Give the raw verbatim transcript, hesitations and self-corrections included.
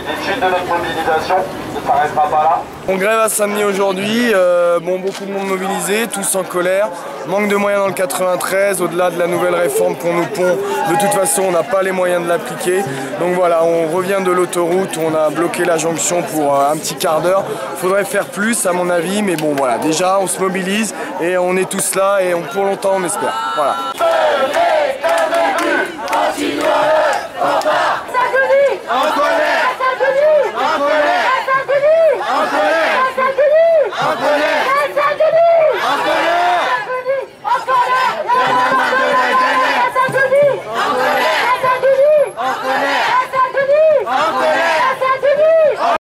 d'étude de notre mobilisation ne s'arrêtera pas là. On grève à Saint-Denis aujourd'hui, euh, bon, beaucoup de monde mobilisé, tous en colère. Manque de moyens dans le quatre-vingt-treize, au-delà de la nouvelle réforme pour nos ponts. De toute façon, on n'a pas les moyens de l'appliquer. Donc voilà, on revient de l'autoroute, on a bloqué la jonction pour euh, un petit quart d'heure. Il faudrait faire plus à mon avis, mais bon voilà, déjà on se mobilise et on est tous là et on, pour longtemps on espère. Voilà.